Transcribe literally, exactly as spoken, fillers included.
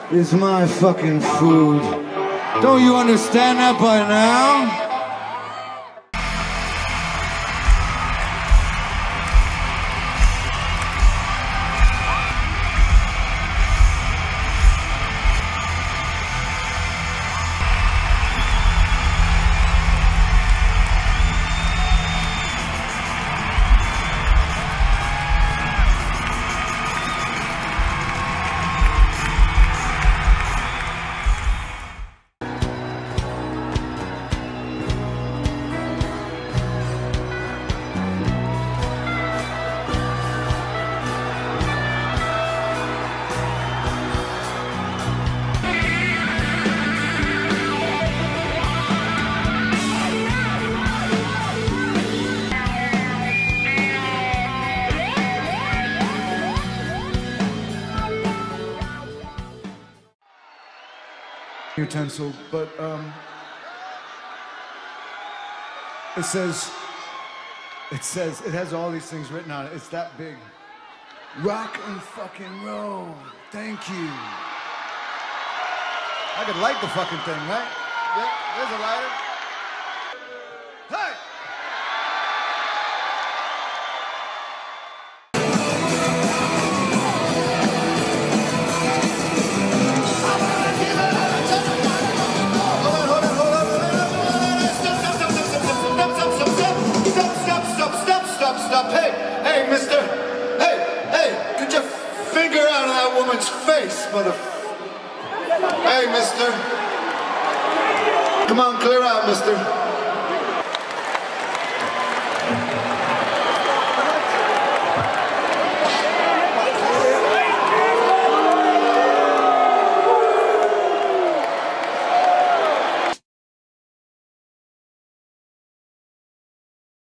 is my fucking food. Don't you understand that by now? Utensil, but um, it says, it says, it has all these things written on it. It's that big. Rock and fucking roll. Thank you. I could light the fucking thing, right? Yeah, there's a lighter. Hey! Woman's face, mother. Hey, mister. Come on, clear out, mister.